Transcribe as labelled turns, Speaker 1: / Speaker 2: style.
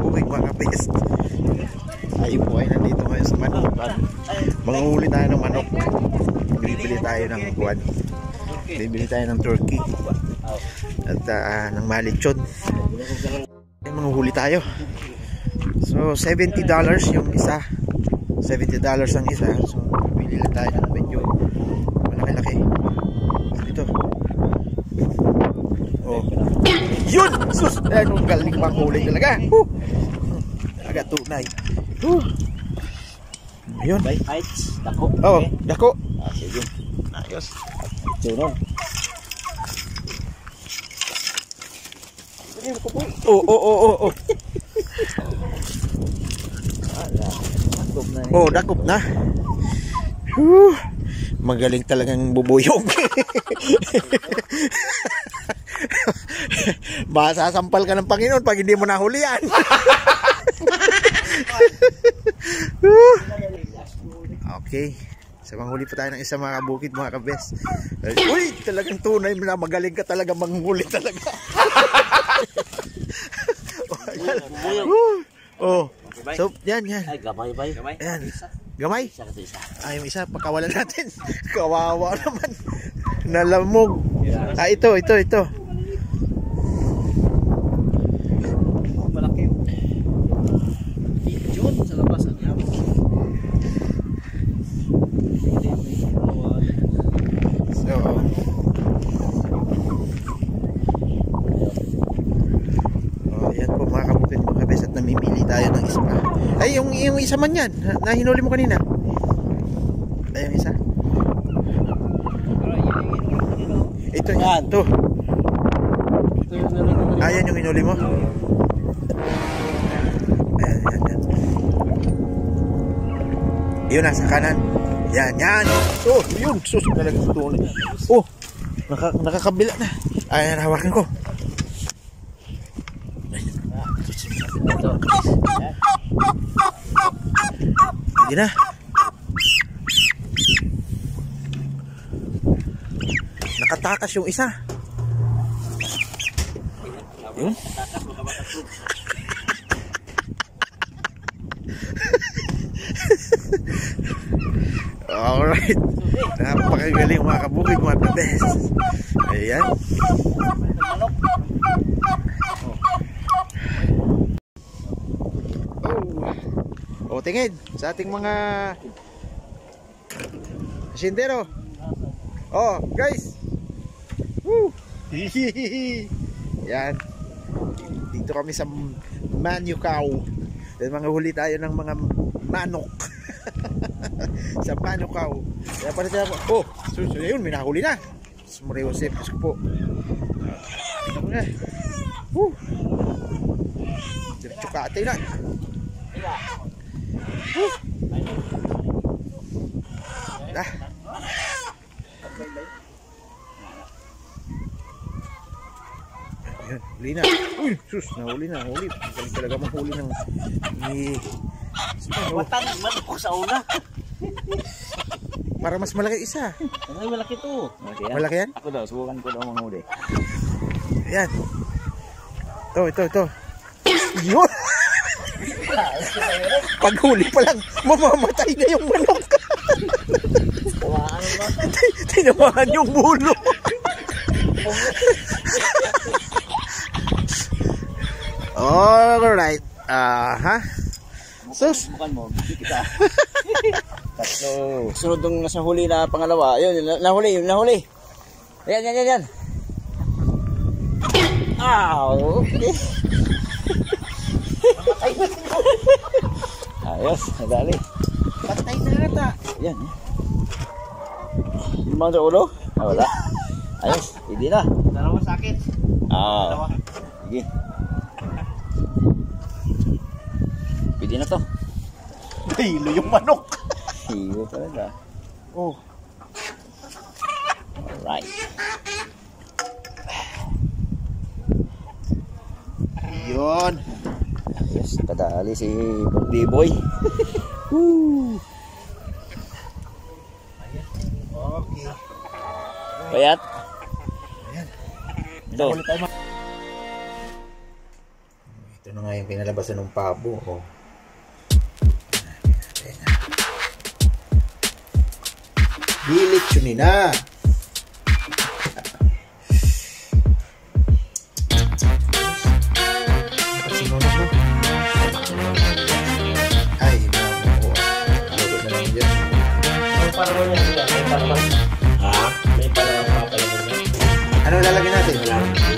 Speaker 1: bukid mga best. Tayo po ay nandito ngayon sa Manukan. Manguhuli tayo ng manok. Bibili tayo ng buwan. Bibili tayo ng turkey. At ng malichon. Ay, manguhuli tayo. So $70 yung isa. $70 ang isa. So bibili lang tayo ng medyo malaki-laki. Dito. Oh. Yun! Sus! Ang galing manghuli talaga. Agad tunay. Ayun.
Speaker 2: By heights, dako.
Speaker 1: Oh, dako.
Speaker 2: Sige.
Speaker 1: Ayos.
Speaker 2: Sunod.
Speaker 1: Oh.
Speaker 2: Dakop na.
Speaker 1: Oh, dakop na. Magaling talagang bubuyog. Masasampal ka ng Panginoon pag hindi mo nahulian. Okay. So manghuli pa tayo ng isang mga kabukid mga kabes. Uy, talagang tunay na magaling ka talaga manghuli talaga. Oh. So, yan.
Speaker 2: Ay, gamay ba? Gamay?
Speaker 1: Ayan. Gamay?
Speaker 2: Isa kasi isa.
Speaker 1: Ay, yung isa, pagkawalan natin. Kawawa naman. Nalamog. Ah, ito.
Speaker 2: Malaki. June sa labas ang yaw.
Speaker 1: So, yan po mga kabukid mga kabes at namimili tayo ng isa pa. Ay, yung isa man yan na hinuli mo kanina. Ay, yung isa. Ito yan. Ito. Ayan yung hinuli mo. Ayan. Yun na, sa kanan. Yan. Oh, yun. Sus, talagang tunay. Oh, nakakabila na. Ayan, hawakan ko. Hindi na. Nakatakas yung isa. Yun. Alright. Napakagaling mga kabukid mga kabes. Ayan. O tingin sa ating mga sindero. Oh guys. Woo. Yan. Dito kami sa Manukaw. Then mga huli tayo ng mga manok. Sa Manukaw. Kaya pala tayo. Oh, yun, may nahuli na. Sumuri Joseph, Diyos ko po. Ito mo na. Woo. Diretso ka atay na. Dah. Ayan, huli na. Uy, sus, nahuli na. Huli. Galing talaga mahuli ng
Speaker 2: Watan man ako sa una.
Speaker 1: para mas malaki isa.
Speaker 2: Ay, malaki to.
Speaker 1: Malaki yan?
Speaker 2: Ako daw, subukan ko daw manghuli.
Speaker 1: Ayan. Ito. Yun. Paghuli pa lang, mamamatay na yung manok. Tinamaan yung bulo. Alright. Sus.
Speaker 2: Bukan mo, kita. Tatlo. Sunod ng nasa huli na pangalawa. Ayun, nahuli. Ayan. Okay. Ayos, nadali.
Speaker 1: Patay na ata.
Speaker 2: Ayan. Limang sa ulo? Wala. Ayos, hindi na.
Speaker 1: Dalawa sakit.
Speaker 2: Sige. Pwede na to.
Speaker 1: Hilo yung manok.
Speaker 2: Hilo talaga.
Speaker 1: Oh.
Speaker 2: Alright.
Speaker 1: Yun.
Speaker 2: Yes, kadali si B-Boy. Woo.
Speaker 1: Okay.
Speaker 2: Payat.
Speaker 1: Ayan.
Speaker 2: Ito.
Speaker 1: Ito Ito na nga yung pinalabasan ng pabo. Oh. Bilit yun na. Ay, naku. Lalo na lang dyan.
Speaker 3: May parawan niya sila. May parawan.
Speaker 2: Ha?
Speaker 3: May parawan pa pala niya.
Speaker 1: Ano lalagyan natin?
Speaker 3: Wala.